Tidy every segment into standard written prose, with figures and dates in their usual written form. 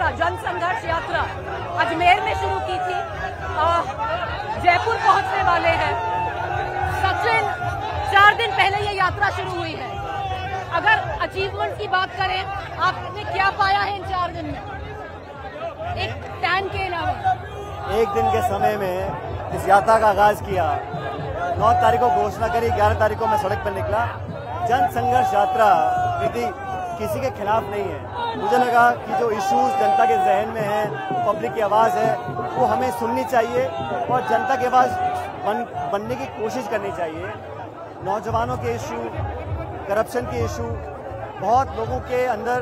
यात्रा, जन संघर्ष यात्रा अजमेर में शुरू की थी, जयपुर पहुंचने वाले हैं। सचिन, 4 दिन पहले ये यात्रा शुरू हुई है। अगर अचीवमेंट की बात करें, आपने क्या पाया है इन 4 दिन में, एक टैन के अलावा? एक दिन के समय में इस यात्रा का आगाज किया, 9 तारीख को घोषणा करी, 11 तारीख को मैं सड़क पर निकला। जन संघर्ष यात्रा यदि किसी के खिलाफ नहीं है। मुझे लगा कि जो इश्यूज जनता के जहन में है, पब्लिक की आवाज़ है, वो हमें सुननी चाहिए और जनता की आवाज़ बनने की कोशिश करनी चाहिए। नौजवानों के इशू, करप्शन के इशू, बहुत लोगों के अंदर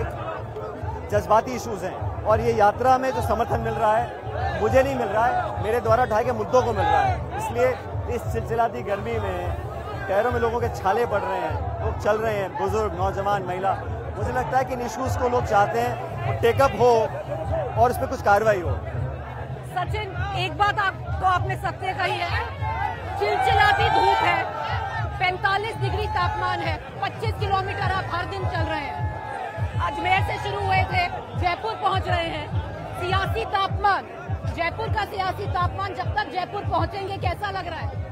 एक जज्बाती इश्यूज हैं और ये यात्रा में जो समर्थन मिल रहा है मुझे नहीं मिल रहा है, मेरे द्वारा उठाए गए मुद्दों को मिल रहा है। इसलिए इस चिलचिलाती गर्मी में पैरों में लोगों के छाले पड़ रहे हैं, लोग चल रहे हैं, बुजुर्ग, नौजवान, महिला। मुझे लगता है कि इन इश्यूज को लोग चाहते हैं वो टेकअप हो और उस पर कुछ कार्रवाई हो। सचिन, एक बात आपने सत्य कही है, चिलचिलाती धूप है, 45 डिग्री तापमान है, 25 किलोमीटर आप हर दिन चल रहे हैं। अजमेर से शुरू हुए थे, जयपुर पहुंच रहे हैं। सियासी तापमान, जयपुर का सियासी तापमान, जब तक जयपुर पहुंचेंगे कैसा लग रहा है?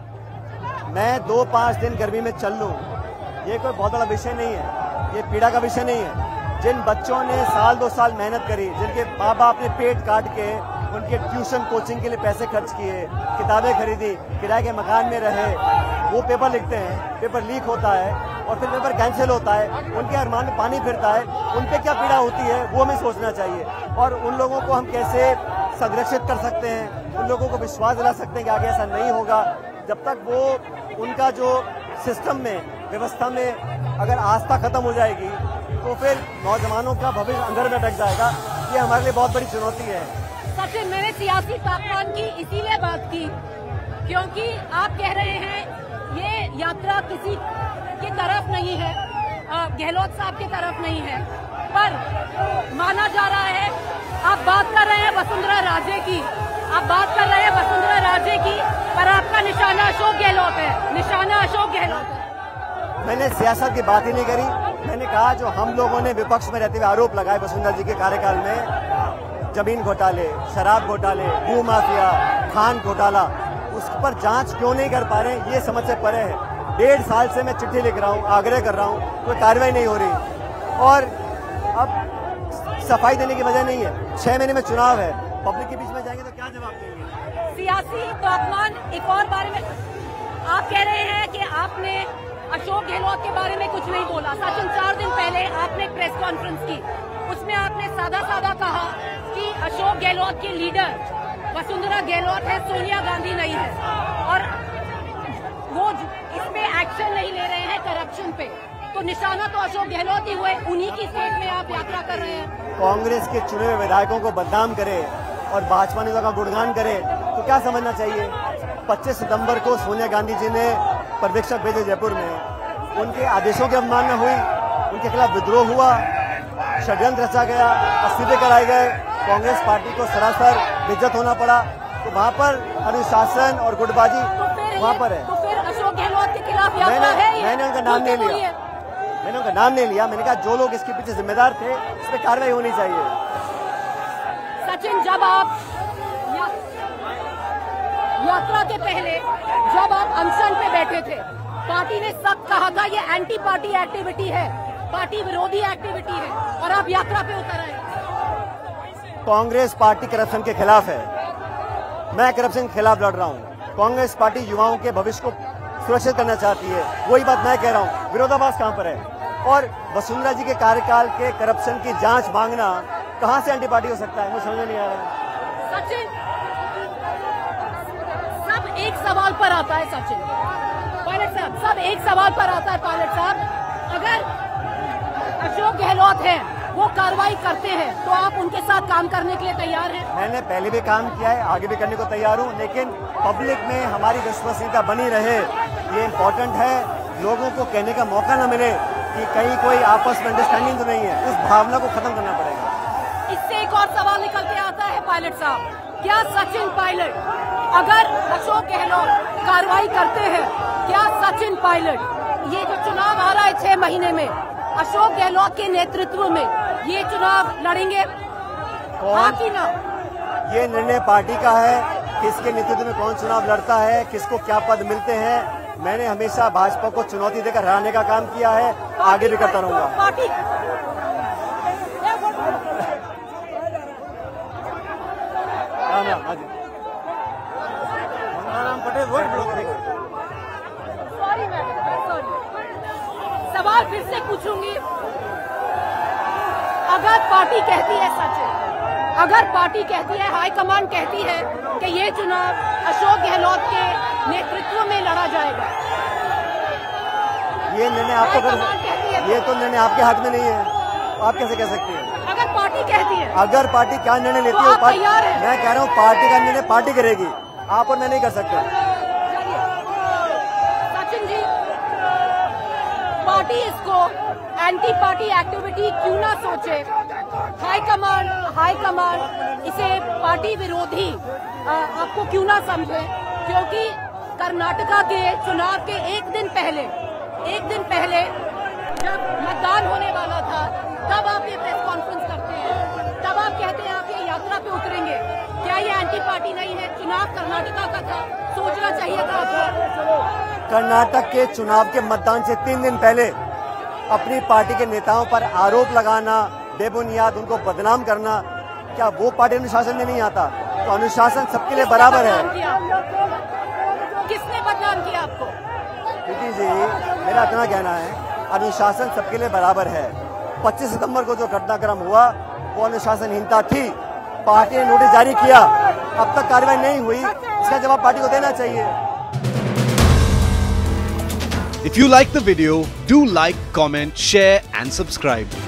मैं 2-5 दिन गर्मी में चल लूं, ये कोई बहुत बड़ा विषय नहीं है, ये पीड़ा का विषय नहीं है। जिन बच्चों ने साल 2 साल मेहनत करी, जिनके माँ बाप ने पेट काट के उनके ट्यूशन कोचिंग के लिए पैसे खर्च किए, किताबें खरीदी, किराए के मकान में रहे, वो पेपर लिखते हैं, पेपर लीक होता है और फिर पेपर कैंसिल होता है, उनके अरमान में पानी फिरता है, उन पे क्या पीड़ा होती है वो हमें सोचना चाहिए। और उन लोगों को हम कैसे संरक्षित कर सकते हैं, उन लोगों को विश्वास दिला सकते हैं कि आगे ऐसा नहीं होगा। जब तक वो उनका जो सिस्टम में, व्यवस्था में अगर आस्था खत्म हो जाएगी तो फिर नौजवानों का भविष्य अंदर में अटक जाएगा। ये हमारे लिए बहुत बड़ी चुनौती है। सचिन, मैंने सियासी तापमान की इसीलिए बात की क्योंकि आप कह रहे हैं ये यात्रा किसी की तरफ नहीं है, गहलोत साहब की तरफ नहीं है, पर माना जा रहा है, आप बात कर रहे हैं वसुंधरा राजे की, आप बात कर रहे हैं वसुंधरा राजे की, पर आपका निशाना अशोक गहलोत है, निशाना अशोक गहलोत है। मैंने सियासत की बात ही नहीं करी। मैंने कहा जो हम लोगों ने विपक्ष में रहते हुए आरोप लगाए वसुंधरा जी के कार्यकाल में, जमीन घोटाले, शराब घोटाले, भू माफिया, खान घोटाला, उस पर जांच क्यों नहीं कर पा रहे, ये समझ से परे है। 1.5 साल से मैं चिट्ठी लिख रहा हूँ, आग्रह कर रहा हूँ, कोई कार्रवाई नहीं हो रही। और अब सफाई देने की वजह नहीं है, 6 महीने में चुनाव है, पब्लिक के बीच में जाएंगे तो क्या जवाब देंगे? सियासी तापमान, एक और बारे में आप कह रहे हैं कि आपने अशोक गहलोत के बारे में कुछ नहीं बोला। सचिन, 4 दिन पहले आपने एक प्रेस कॉन्फ्रेंस की, उसमें आपने सादा सादा कहा कि अशोक गहलोत की लीडर वसुंधरा गहलोत है, सोनिया गांधी नहीं है, और वो इसमें एक्शन नहीं ले रहे हैं करप्शन पे, तो निशाना तो अशोक गहलोत ही हुए, उन्हीं की स्टेट में आप यात्रा कर रहे हैं। कांग्रेस के चुने हुए विधायकों को बदनाम करे और भाजपा नेता का गुणगान करे तो क्या समझना चाहिए? 25 सितंबर को सोनिया गांधी जी ने पर्यवेक्षक भेजे जयपुर में, उनके आदेशों की अवमानना हुई, उनके खिलाफ विद्रोह हुआ, षड्यंत्र रचा गया, इस्तीफे कराए गए, कांग्रेस पार्टी को सरासर बेइज्जत होना पड़ा। तो वहाँ पर अनुशासन और गुटबाजी वहाँ पर है। तो फिर अशोक गहलोत के खिलाफ यात्रा है? मैंने उनका नाम नहीं लिया, मैंने उनका नाम नहीं लिया। मैंने कहा जो लोग इसके पीछे जिम्मेदार थे इस पर कार्रवाई होनी चाहिए। सचिन, जब आप यात्रा के पहले जब आप अनशन पे बैठे थे, पार्टी ने सब कहा था ये एंटी पार्टी एक्टिविटी है, पार्टी विरोधी एक्टिविटी है, और आप यात्रा पे उतर आए। कांग्रेस पार्टी करप्शन के खिलाफ है, मैं करप्शन के खिलाफ लड़ रहा हूँ। कांग्रेस पार्टी युवाओं के भविष्य को सुरक्षित करना चाहती है, वही बात मैं कह रहा हूँ। विरोधाभास कहाँ पर है? और वसुंधरा जी के कार्यकाल के करप्शन की जांच मांगना कहाँ से एंटी पार्टी हो सकता है? मुझे समझ में नहीं आ रहा है। सचिन, सब एक सवाल पर आता है सचिन, पायलट साहब, सब एक सवाल पर आता है पायलट साहब, अगर अशोक गहलोत है वो कार्रवाई करते हैं तो आप उनके साथ काम करने के लिए तैयार हैं? मैंने पहले भी काम किया है, आगे भी करने को तैयार हूँ, लेकिन पब्लिक में हमारी विश्वसनीयता बनी रहे ये इम्पोर्टेंट है। लोगों को कहने का मौका न मिले कि कहीं कोई आपस में अंडरस्टैंडिंग तो नहीं है, उस भावना को खत्म करना पड़ेगा। इससे एक और सवाल निकल के आता है पायलट साहब, क्या सचिन पायलट, अगर अशोक गहलोत कार्रवाई करते हैं, क्या सचिन पायलट ये जो चुनाव आ रहा है 6 महीने में, अशोक गहलोत के नेतृत्व में ये चुनाव लड़ेंगे? हाँ कि ना? ये निर्णय पार्टी का है, किसके नेतृत्व में कौन चुनाव लड़ता है, किसको क्या पद मिलते हैं। मैंने हमेशा भाजपा को चुनौती देकर हराने का काम किया है, आगे भी करता रहूंगा। Party sorry madam, sorry. सवाल फिर से पूछूंगी। अगर पार्टी कहती है सच है, अगर पार्टी कहती है, हाईकमान कहती है कि ये चुनाव अशोक गहलोत के नेतृत्व में लड़ा जाएगा, ये निर्णय आपको ये तो निर्णय आपके हाथ में नहीं है, आप कैसे कह सकती हैं? अगर पार्टी कहती है, अगर पार्टी क्या निर्णय लेती है, मैं कह रहा हूँ पार्टी का निर्णय पार्टी करेगी, आप और मैं नहीं कर सकते। सचिन जी, पार्टी इसको एंटी पार्टी एक्टिविटी क्यों ना सोचे? हाईकमान इसे पार्टी विरोधी आपको क्यों ना समझे? क्योंकि कर्नाटका के चुनाव के एक दिन पहले जब मतदान होने वाला था, तब आप ये प्रेस कॉन्फ्रेंस करते हैं, तब आप कहते हैं आप ये यात्रा पे उतरेंगे। क्या ये एंटी पार्टी नहीं है? चुनाव कर्नाटका का था, सोचना चाहिए था आपको। कर्नाटक के चुनाव के मतदान से 3 दिन पहले अपनी पार्टी के नेताओं पर आरोप लगाना, बेबुनियाद उनको बदनाम करना, क्या वो पार्टी अनुशासन में नहीं आता? तो अनुशासन सबके लिए बराबर है। किसने बदनाम किया आपको? प्रीति जी, मेरा इतना कहना है, अनुशासन सबके लिए बराबर है। 25 सितंबर को जो घटनाक्रम हुआ वो अनुशासनहीनता थी। पार्टी ने नोटिस जारी किया, अब तक कार्रवाई नहीं हुई, इसका जवाब पार्टी को देना चाहिए। If you like the video, do like, comment, share and subscribe.